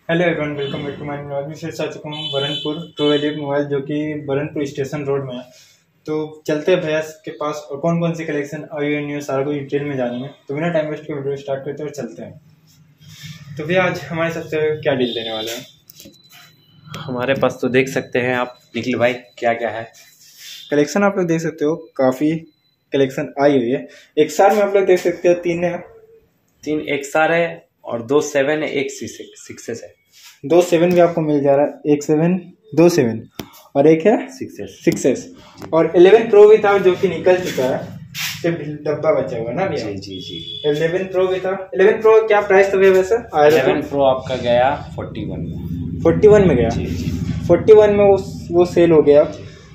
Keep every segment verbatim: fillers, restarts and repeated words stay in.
Hello everyone, welcome back to my blog. मैं फिर आ चुका हूँ बरनपुर ट्रू वैल्यू मोबाइल, जो कि बरनपुर स्टेशन रोड में है। तो चलते हैं भैया के पास और कौन कौन सी कलेक्शन आई है न्यू सारा कुछ डिटेल में जानेंगे। तो बिना टाइम वेस्ट के वीडियो स्टार्ट करते हैं और चलते हैं। तो भैया आज हमारे सबसे क्या डील देने वाले हैं? हमारे पास तो देख सकते हैं आप निखिल भाई क्या क्या है कलेक्शन। आप लोग देख सकते हो, काफ़ी कलेक्शन आई हुई है। एक सार में आप लोग देख सकते हो तीन है, तीन एक्सआर है और दो सेवन है, एक सिक्सेस है। दो सेवन भी आपको मिल जा रहा है, एक सेवन, दो सेवन और एक है सिक्सेस सिक्सेस और इलेवन प्रो भी था जो कि निकल चुका है, सिर्फ डब्बा बचा हुआ है ना भैया। जी जी जी इलेवन प्रो भी था। इलेवन प्रो क्या प्राइस था भैया वैसे? इलेवन प्रो आपका गया फोर्टी वन में। फोर्टी वन में गया। जी जी फोर्टी वन में वो वो सेल हो गया।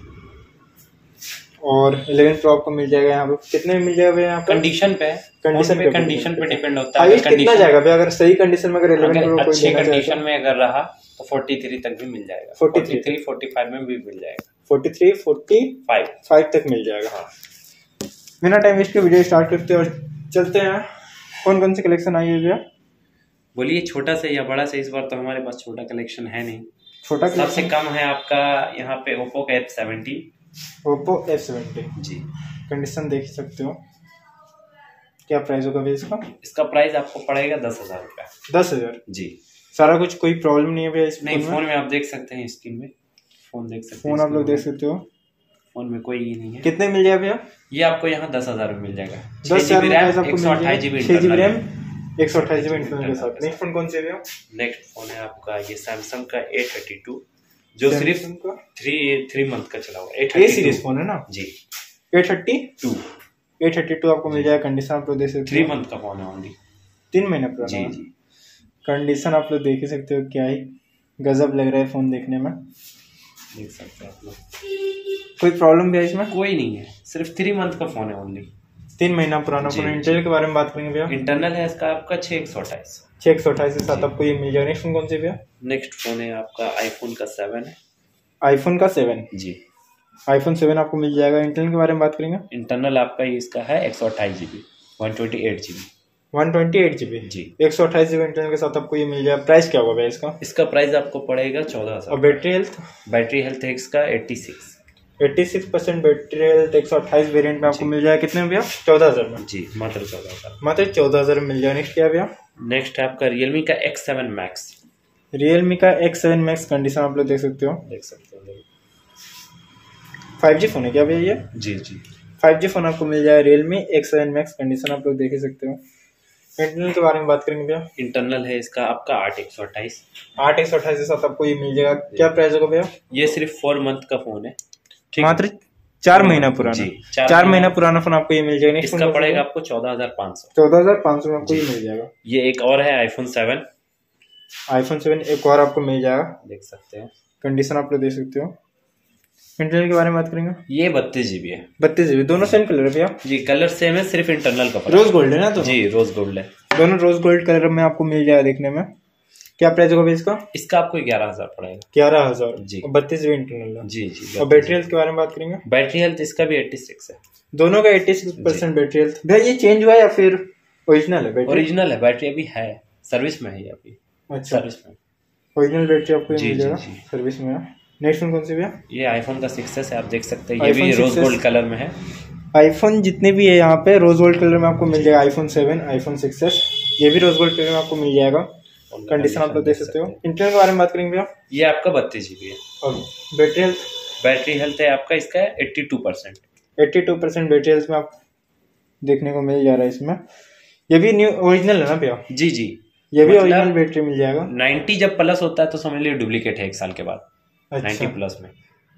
और इलेवन प्रो आपको मिल जाएगा यहाँ पे कितने में मिल जाएगा भैया? यहाँ पे कंडीशन पे कंडीशन पे कंडीशन पे डिपेंड होता है। है। कितना जाएगा भैया अगर सही कंडीशन में? अगर इलेवन प्रो कोई अच्छी लेना कंडीशन में अगर रहा तो फोर्टी थ्री तक भी मिल जाएगा। फोर्टी थ्री फोर्टी फाइव में भी मिल जाएगा। Forty three forty five five तक मिल जाएगा। हाँ, बिना टाइम वेस्ट के वीडियो स्टार्ट करते हैं और चलते हैं। कौन कौन सी कलेक्शन आई है भैया? बोलिए, छोटा से या बड़ा से? इस बार तो हमारे पास छोटा कलेक्शन है नहीं। छोटा सबसे कम है आपका यहाँ पे ओप्पो का F seventy. Oppo F seventy जी, कंडीशन देख सकते हो। क्या प्राइस होगा भैया इसका? इसका प्राइस आपको पड़ेगा दस हजार रुपया। दस हजार जी, सारा कुछ, कोई प्रॉब्लम नहीं है भैया इस नहीं। फोन में आप देख सकते हैं, स्क्रीन में फोन देख सकते हैं। फोन आप लोग देख सकते हो, फोन में कोई ये नहीं है। कितने मिल जाएगा भैया? ये आपको यहाँ दस हजार में मिल जाएगा। दस हजार में आपको एक सौ अट्ठाईस जीबी छह जीबी रैम, एक सौ अट्ठाईस जीबी इंटरनल के साथ। नेक्स्ट फोन कौन से भैया? नेक्स्ट फोन है आपका ये सैमसंग का ए थर्टी टू, जो सिर्फ थ्री थ्री मंथ का चला हुआ है। ए सीरीज फोन है ना जी। A thirty two A thirty two आपको मिल जाएगा। कंडीशन आप लोग देख सकते हो, थ्री मंथ का फोन है ओनली, तीन महीने पुराना। जी जी। कंडीशन आप लोग देख ही सकते हो, क्या ही गजब लग रहा है फोन देखने में। देख सकते हैं आप लोग, कोई प्रॉब्लम भी है इसमें? कोई नहीं है, सिर्फ थ्री मंथ का फोन है ओनली, तीन महीना पुराना फोन। इंटेल के बारे में बात करेंगे भैया। इंटरनल है इसका आपका छः एक सौ अट्ठाईस छः एक सौ अट्ठाईस के साथ आपको ये मिल जाएगा। नेक्स्ट फोन कौन से भैया? नेक्स्ट फोन है आपका आईफोन का सेवन है। आईफोन का सेवन जी, आईफोन सेवन आपको मिल जाएगा। इंटरनल के बारे में बात करेंगे। इंटरनल आपका इसका है एक सौ अट्ठाईस GB, one twenty eight GB, one twenty eight GB जी। एक सौ अट्ठाईस जीबी इंटरनल के साथ आपको ये मिल जाएगा। प्राइस क्या होगा भैया इसका? इसका प्राइस आपको पड़ेगा चौदह हजार। और बैटरी हेल्थ? बैटरी हेल्थ है इसका eighty six eighty six percent battery health. एक सौ अट्ठाईस वेरियंट में आपको मिल जाएगा कितने में भैया? चौदह हजार में। जी, मात्र चौदह हजार मात्र चौदह हजार में मिल जाएगा। नेक्स्ट क्या है भैया? नेक्स्ट है आपका रियलमी का एक्स सेवन मैक्स। रियलमी का एक्स सेवन मैक्स कंडीशन आप लोग देख सकते हो। देख सकते हो, फाइव जी फोन है क्या भैया ये? जी जी। फाइव जी फोन आपको मिल जाएगा Realme X seven max. Condition आप लोग देख ही सकते हो। इंटरनल के बारे में बात करेंगे भैया। इंटरनल है इसका आपका आठ एक सौ अट्ठाईस आठ एक सौ अट्ठाईस के साथ आपको ये मिल जाएगा। क्या प्राइस होगा भैया? ये सिर्फ फोर मंथ का फोन है, मात्र चार महीना पुराना। जी, चार, चार महीना पुराना फोन आपको ये मिल जाएगा। इसका पड़ेगा आपको चौदह हजार पाँच सौ। चौदह हजार पाँच सौ में आपको ये मिल जाएगा। ये एक और है आईफोन सेवन। आईफोन सेवन एक और आपको मिल जाएगा। देख सकते हैं, कंडीशन आप लोग देख सकते हो। इंटरनल के बारे में बात करेंगे। ये बत्तीस जीबी है। बत्तीस जीबी दोनों सेम कलर है भैया? जी, कलर सेम है, सिर्फ इंटरनल का रोज गोल्ड है ना? तो जी, रोज गोल्ड है। दोनों रोज गोल्ड कलर में आपको मिल जाएगा देखने में। क्या प्राइस होगा इसका? इसका आपको ग्यारह हजार पड़ेगा। ग्यारह हजार जी। बत्तीस जीबी इंटरनल है। जी जी। और बैटरी हेल्थ के बारे में बात करेंगे। बैटरी हेल्थ इसका भी एट्टी सिक्स है। दोनों का eighty six percent battery health. भैया ये चेंज हुआ या फिर ओरिजिनल है बैटरी? ओरिजिनल है, बैटरी अभी है, सर्विस में है ये अभी। अच्छा, सर्विस में ओरिजिनल बैटरी आपको जी, मिल जाएगा। जी, जी। सर्विस में है। नेक्स्ट फोन कौन सी भैया? ये आईफोन का सिक्सेस है, आप देख सकते हैं। ये भी रोज गोल्ड कलर में है। आईफोन जितने भी है यहाँ पे रोज गोल्ड कलर में आपको मिल जाएगा। IPhone seven, iPhone six S, ये भी रोज गोल्ड कलर में आपको मिल जाएगा। कंडीशन आप लोग देख सकते हो। इंटरनल के बारे में बात करेंगे भैया। ये आपका बत्तीस जीबी है। और बैटरी हेल्थ? बैटरी हेल्थ है आपका इसका eighty two percent. Eighty two percent battery health में आप देखने को मिल जा रहा है इसमें। ये भी न्यू ओरिजिनल है ना भैया? जी जी, ये भी ओरिजिनल बैटरी मिल जाएगा। नाइन्टी जब प्लस होता है तो समझ लीजिए डुप्लीकेट है एक साल के बाद। अच्छा। नाइन्टी प्लस में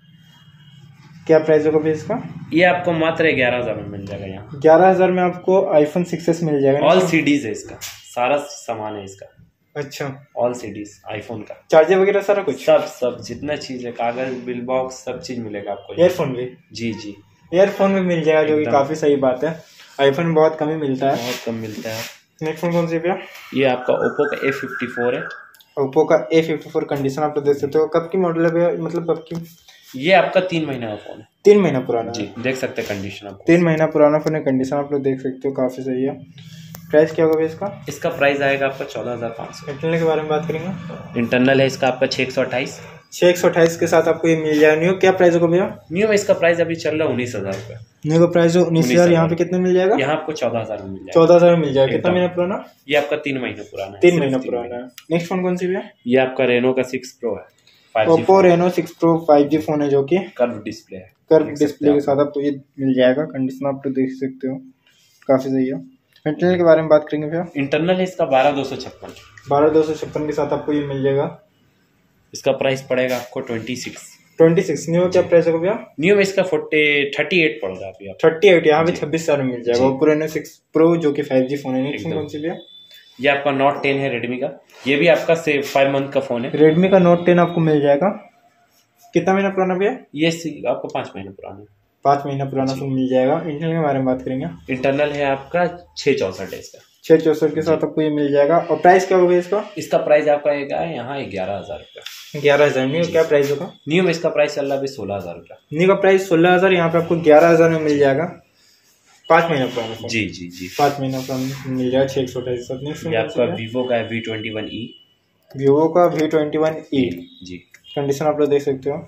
क्या प्राइस होगा भैया इसका? ये आपको मात्र ग्यारह हजार में मिल जाएगा। यहाँ ग्यारह हजार में आपको आईफोन सिक्स एस मिल जाएगा। ऑल सीडीज है इसका, सारा सामान है इसका। अच्छा, ऑल सीडीज आईफोन का, चार्जर वगैरह सारा कुछ? सब सब जितना चीज है, कागज, बिल बॉक्स, सब चीज मिलेगा आपको। ईयरफोन भी? जी जी, ईयरफोन भी मिल जाएगा, जो कि काफी सही बात है। आईफोन में बहुत कम ही मिलता है, बहुत कम मिलता है। नेक्स्ट फोन कौन सी भैया? ये आपका ओप्पो का ए फिफ्टी फोर है। ओप्पो का ए फिफ्टी फोर कंडीशन आप लोग देख सकते हो। कब की मॉडल है भैया, मतलब कब की? ये आपका तीन महीना का फोन है। तीन महीना पुराना? जी, देख सकते हैं कंडीशन आपको। तीन महीना पुराना फोन है। कंडीशन आप लोग देख सकते हो, काफी सही है। प्राइस क्या होगा भैया इसका? इसका प्राइस आएगा आपका चौदह हज़ार पाँच सौ। इंटरनल के बारे में बात करेंगे। इंटरनल है इसका आपका छः एक सौ अट्ठाईस छः एक सौ अट्ठाईस के साथ आपको ये मिल जाएगा। न्यू क्या प्राइस होगा भैया? न्यू में इसका प्राइस अभी चल रहा है उन्नीस हज़ार रुपये। न्यू का प्राइस जो उन्नीस हज़ार यहाँ पे कितने मिल जाएगा? यहाँ आपको चौदह हज़ार में मिल जाएगा। चौदह हज़ार में मिल जाएगा। कितना महीना पुराना? ये आपका तीन महीने पुराना है। तीन महीना पुराना है। नेक्स्ट फोन कौन सी भैया? ये आपका रेनो का सिक्स प्रो है। Oppo Reno six pro five G phone है जो कि कर्व डिस्प्ले है। कर्व डिस्प्ले के साथ आपको ये मिल जाएगा। कंडीशन आप तो देख सकते हो, काफ़ी सही है। इंटरनल के बारे में बात करेंगे भैया। इंटरनल है इसका बारह दो सौ छप्पन बारह दो सौ छप्पन के साथ आपको ये मिल जाएगा। इसका प्राइस पड़ेगा आपको twenty six twenty six. New क्या प्राइस होगा भैया? न्यू में इसका फोर्टी थर्टी एट पड़ रहा है अभी। थर्टी एट यहाँ पे छब्बीस हज़ार में मिल जाएगा। ओप्पो रेनो सिक्स प्रो जो कि फाइव जी फोन है। नेक्स्ट कौन सी भैया? ये आपका नोट टेन है रेडमी का। ये भी आपका से फाइव मंथ का फोन है। रेडमी का नोट टेन आपको मिल जाएगा। कितना महीना पुराना भैया? ये आपको पाँच महीना पुराना है। पाँच महीना पुराना फोन मिल जाएगा। इंटरनल के बारे में बात करेंगे। इंटरनल है आपका छः चौसठ है इसका। छः चौसठ के साथ आपको ये मिल जाएगा। और प्राइस क्या होगा इसका? इसका प्राइस आपका आएगा यहाँ ग्यारह हज़ार रुपया। ग्यारह हज़ार। न्यू क्या प्राइस होगा? न्यू में इसका प्राइस चल रहा है अभी सोलह हज़ार रुपया। न्यू का प्राइस सोलह हज़ार, यहाँ पे आपको ग्यारह हज़ार में मिल जाएगा। पाँच महीना पुराना फोन। जी जी जी पाँच महीना पुराना मिल जाएगा छः एक सौ अट्ठाईस। नेक्स्ट ये आपका वीवो का है V twenty one E. Vivo का वी ट्वेंटी वन ई जी। कंडीशन आप लोग देख सकते हो,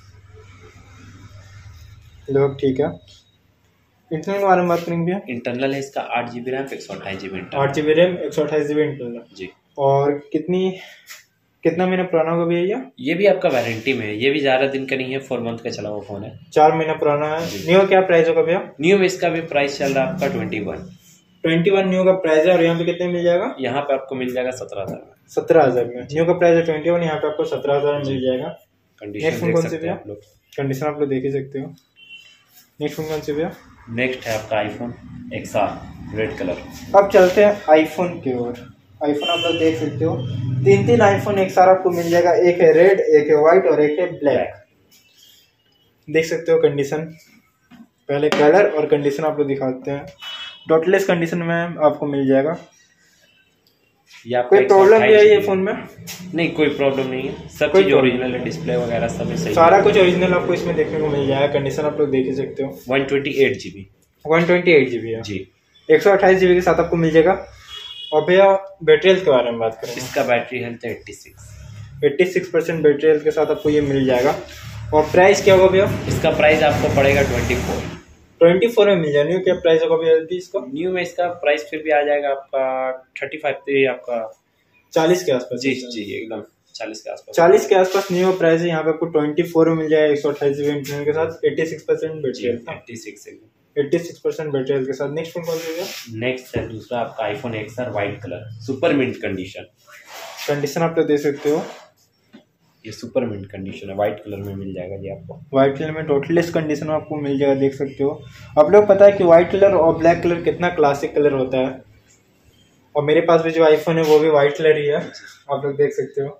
लोग ठीक है। इंटरनल के बारे में बात करेंगे भैया। इंटरनल है इसका आठ जी बी रैम एक सौ अट्ठाईस जी बी आठ जी बी रैम एक सौ अट्ठाईस जी बी इंटरनल जी। और कितनी कितना महीना पुराना होगा भैया? ये भी आपका वारंटी में है। ये भी ज़्यादा दिन का नहीं है, फोर मंथ का चला हुआ फोन है। चार महीना पुराना है। न्यू क्या प्राइस होगा भैया? न्यू में इसका भी प्राइस चल रहा है आपका twenty one twenty one new का प्राइस है। और यहाँ पे कितने मिल जाएगा? यहाँ पे आपको मिल जाएगा सत्रह हज़ार में। सत्रह हज़ार में। न्यू का प्राइस है ट्वेंटी वन, यहाँ पे आपको सत्रह हज़ार में मिल जाएगा। कंडीशन देख सकते हैं आप लोग। कंडीशन आप लोग देख ही सकते हो। नेक्स्ट फोन कौन सी भैया? नेक्स्ट है आपका iPhone X R red colour. अब चलते हैं आईफोन की ओर। आईफोन आप लोग देख सकते हो, तीन तीन आईफोन एक्स आर आपको मिल जाएगा। एक है रेड, एक है व्हाइट और एक है ब्लैक। देख सकते हो कंडीशन, पहले कलर और कंडीशन आप लोग दिखाते हैं। डॉटलेस कंडीशन में आपको मिल जाएगा। कोई प्रॉब्लम है ये फोन में? नहीं, कोई प्रॉब्लम नहीं है। सब चीज ओरिजिनल है, डिस्प्ले वगैरह सब सही, सारा कुछ ओरिजिनल आपको इसमें देखने को मिल जाएगा। कंडीशन आप लोग देख ही सकते हो। One twenty eight GB one twenty eight GB है जी। एक सौ अट्ठाईस जीबी के साथ आपको मिल जाएगा। और भैया बैटरी हेल्थ के बारे में बात करें। इसका बैटरी हेल्थ है eighty six eighty six percent battery health के साथ आपको ये मिल जाएगा। और प्राइस क्या होगा भैया? इसका प्राइस आपको पड़ेगा ट्वेंटी फोर ट्वेंटी फोर में मिल जाएगा। न्यू क्या प्राइस होगा भैया इसका? न्यू में इसका प्राइस फिर भी आ जाएगा आपका थर्टी फाइव आपका चालीस के आसपास। जी जी एकदम चालीस के आसपास। चालीस के आसपास न्यू प्राइस है। यहाँ पे आपको ट्वेंटी फोर में मिल जाएगा एक सौ अट्ठाईस जीबी इंटरनल के साथ। Eighty six percent battery health eighty six eighty six percent battery health के साथ। नेक्स्ट फोन कौन सा? नेक्स्ट है दूसरा आपका iPhone X R white colour super mint condition. Condition आप लोग देख सकते हो, ये सुपर मिंट कंडीशन है, व्हाइट कलर में मिल जाएगा जी आपको। व्हाइट कलर में टोटलेस कंडीशन में आपको मिल जाएगा। देख सकते हो आप लोग, पता है कि व्हाइट कलर और ब्लैक कलर कितना क्लासिक कलर होता है। और मेरे पास भी जो आईफोन है वो भी व्हाइट कलर ही है, आप लोग देख सकते हो।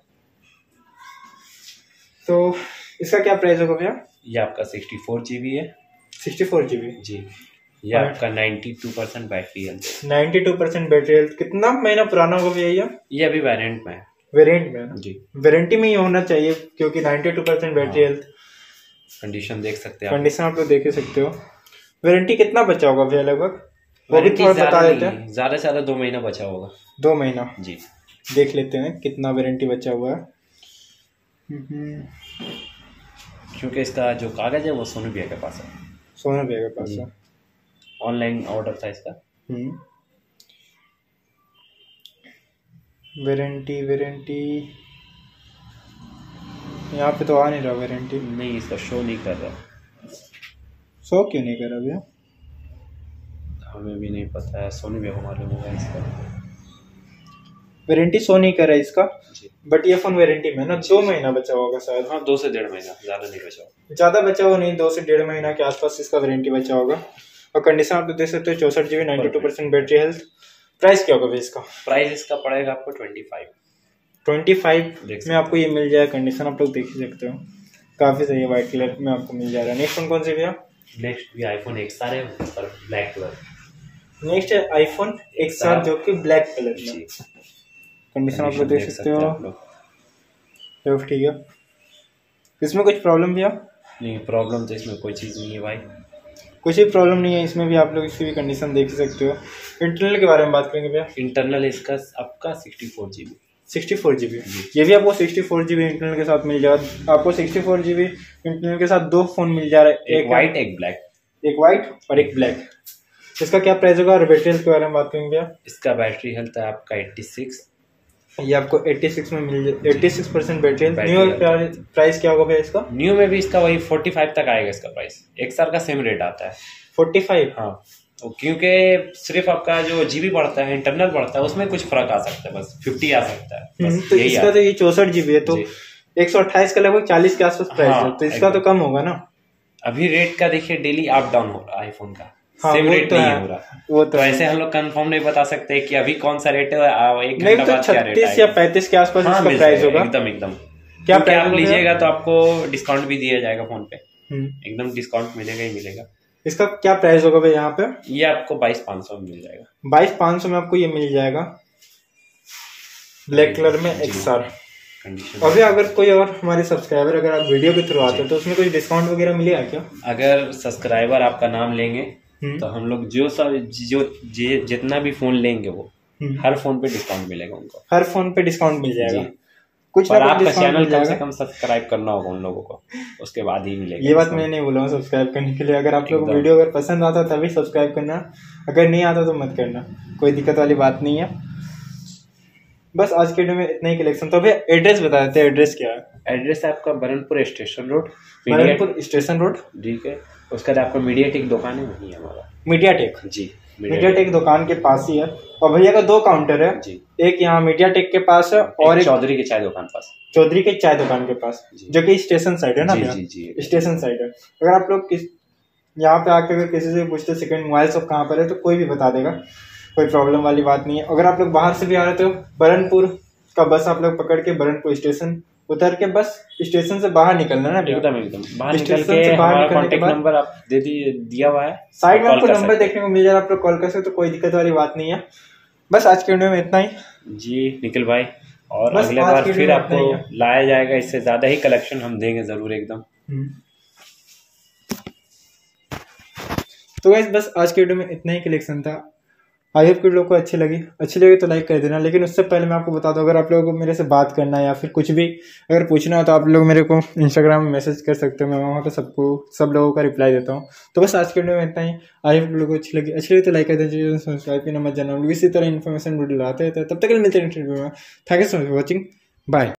तो इसका क्या प्राइस होगा भैया? ये आपका सिक्सटी फोर जीबी है। सिक्सटी फोर जीबी जी। ये आपका ninety two percent battery health ninety two percent battery health. कितना महीना पुराना होगा भैया ये? ये अभी वेरिएंट में है। वेरिएंट में जी। वारंटी में ही होना चाहिए क्योंकि ninety two percent battery health. Condition देख सकते हैं, कंडीशन आप लोग देख ही सकते हो। वारंटी कितना बचा होगा भैया लगभग? वो भी थोड़ा बता देते हैं। ज्यादा से ज्यादा दो महीना बचा होगा। दो महीना जी। देख लेते हैं कितना वारंटी बचा हुआ है। क्योंकि इसका जो कागज है वो सोनू भैया के पास है। सोनू भैया के पास है। ऑनलाइन ऑर्डर था इसका। वारंटी वारंटी यहाँ पे तो आ नहीं रहा वारंटी। नहीं, इसका शो नहीं कर रहा। शो क्यों नहीं कर रहा भैया? हमें भी नहीं पता है, सोनू भैया को मालूम होगा इसका। वारंटी शो नहीं कर रहा है इसका जी। बट ये फोन वारंटी में ना दो महीना बचा होगा शायद। हाँ, दो से डेढ़ महीना, ज़्यादा नहीं बचा होगा। ज़्यादा बचा हुआ नहीं, दो से डेढ़ महीना के आसपास इसका वारंटी बचा होगा। और कंडीशन आप देख सकते हो, चौसठ GB ninety two percent battery health. Price क्या होगा भैया इसका? प्राइस इसका पड़ेगा आपको ट्वेंटी फाइव ट्वेंटी फाइव में आपको ये मिल जाएगा। कंडीशन आप लोग देख ही सकते हो, काफ़ी सही है। व्हाइट कलर में आपको मिल जाएगा। नेक्स्ट फोन कौन सी भैया? नेक्स्ट भी आईफोन एक्स आर है, ब्लैक कलर। नेक्स्ट है आईफोन एक्स आर जो कि ब्लैक कलर में। कंडीशन आप लोग देख सकते हो, तो ठीक है। इसमें कुछ प्रॉब्लम भैया? नहीं, प्रॉब्लम तो इसमें कोई चीज़ नहीं है भाई। कुछ भी प्रॉब्लम नहीं है इसमें भी, आप लोग इसकी भी कंडीशन देख सकते हो। इंटरनल के बारे में बात करेंगे भैया। इंटरनल इसका आपका sixty four G B sixty four G B ये भी आपको sixty four G B internal के साथ मिल जाएगा। आपको sixty four G B internal के साथ दो फ़ोन मिल जा रहा है, एक वाइट एक ब्लैक, एक वाइट और एक ब्लैक। इसका क्या प्राइस होगा और बैटरी हेल्थ के बारे में बात करेंगे भैया। इसका बैटरी हेल्थ है आपका एट्टी सिक्स, ये आपको छियासी में मिल जाए, छियासी percent battery health. New price क्या होगा भैया इसका? न्यू में भी इसका वही पैंतालीस तक आएगा इसका प्राइस, एक साल का सेम रेट आता है पैंतालीस। हाँ, तो क्योंकि सिर्फ आपका जो जीबी बढ़ता है इंटरनल बढ़ता है उसमें कुछ फर्क आ सकता है, बस पचास आ सकता है बस। तो इसका तो ये चौसठ जीबी है, तो एक सौ अट्ठाईस का लगभग चालीस के आसपास प्राइस है, तो इसका तो कम होगा ना। अभी रेट का देखिए डेली अप डाउन हो रहा है आईफोन का, हाँ, सेम रेट तो नहीं हो रहा। वो तो, तो ऐसे हम लोग कंफर्म नहीं बता सकते कि अभी कौन सा रेट है, एक नहीं घंटा तो बाद क्या रेट छत्तीस या पैंतीस के आसपास हाँ, इसका प्राइस होगा एकदम एकदम। क्या प्राइस आप लीजिएगा तो आपको डिस्काउंट भी दिया जाएगा फोन पे, हम्म एकदम डिस्काउंट मिलेगा ही मिलेगा। इसका क्या प्राइस होगा भाई यहाँ पे? ये आपको बाईस पाँच सौ में मिल जाएगा, बाईस पाँच सौ में आपको ये मिल जाएगा ब्लैक कलर में एक्सआर कंडीशन। अभी अगर कोई और हमारे सब्सक्राइबर अगर आप वीडियो के थ्रू आते हो तो उसमें कुछ डिस्काउंट वगैरह मिलेगा क्या? अगर सब्सक्राइबर आपका नाम लेंगे तो हम लोग जो सब जो जे- जितना भी फोन लेंगे वो हर फोन पे डिस्काउंट मिलेगा उनको, हर फोन पे डिस्काउंट मिल जाएगा। कुछ पर ना कुछ आपका डिस्काउंट चैनल मिल कम जाएगा। से कम सब्सक्राइब करना होगा उन लोगों को, उसके बाद ही मिलेगा। ये बात मैं नहीं बोला हूँ सब्सक्राइब करने के लिए, अगर आप लोग को वीडियो अगर पसंद आता तभी सब्सक्राइब करना, अगर नहीं आता तो मत करना, कोई दिक्कत वाली बात नहीं है। बस आज के वीडियो में इतना ही कलेक्शन। तो भैया एड्रेस बता देते हैं, एड्रेस क्या है? एड्रेस है आपका Burnpur station road, Burnpur station road, ठीक है। उसका बाद आपका मीडियाटेक दुकान है वहीं हमारा, मीडियाटेक जी मीडियाटेक दुकान के पास ही है। और भैया का दो काउंटर है जी, एक यहाँ मीडियाटेक के पास है और एक चौधरी के चाय दुकान पास, चौधरी के चाय दुकान के पास, जो कि स्टेशन साइड है ना भैया? जी जी स्टेशन साइड है। अगर आप लोग किस यहाँ पे आके अगर किसी से पूछते सेकंड मोबाइल शॉप कहाँ पर है तो कोई भी बता देगा, कोई प्रॉब्लम वाली बात नहीं है। अगर आप लोग बाहर से भी आ रहे हो तो बरनपुर का बस आप लोग पकड़ के बरनपुर स्टेशन उतर के बस स्टेशन से बाहर निकलना ना, एकदम एकदम बाहर निकल स्टेशन के से बाहर हमारा निकलने के कांटेक्ट बाद नंबर आप दे दिए दिया हुआ है, साइड में कॉल आपको कर नंबर सकते देखने को मिल जाएगा, आप लोग कॉल कर सकते हो, कोई दिक्कत वाली बात नहीं है। बस आज के वीडियो में इतना ही जी निखिल भाई, और बस अगले आज बार के फिर वीडियो में आपको इतना ही है। लाया जाएगा, इससे ज्यादा ही कलेक्शन हम देंगे जरूर एकदम। तो गाइस बस आज के वीडियो में इतना ही कलेक्शन था। आई होप वीडियो को अच्छी लगी, अच्छी लगी तो लाइक कर देना। लेकिन उससे पहले मैं आपको बता दूं, अगर आप लोगों को मेरे से बात करना है या फिर कुछ भी अगर पूछना हो तो आप लोग मेरे को इंस्टाग्राम में मैसेज कर सकते हो, मैं वहाँ पे सबको सब लोगों का रिप्लाई देता हूँ। तो बस आज के वीडियो में इतना ही। आई होप वीडियो को अच्छी लगी, अच्छी लगी तो लाइक कर देना, सब्सक्राइब करना मत जाना। इसी तरह इन्फॉर्मेशन वीडियो लाते रहते हैं, तब तक मिलते हैं नेक्स्ट वीडियो में। Thank you so much for watching, bye.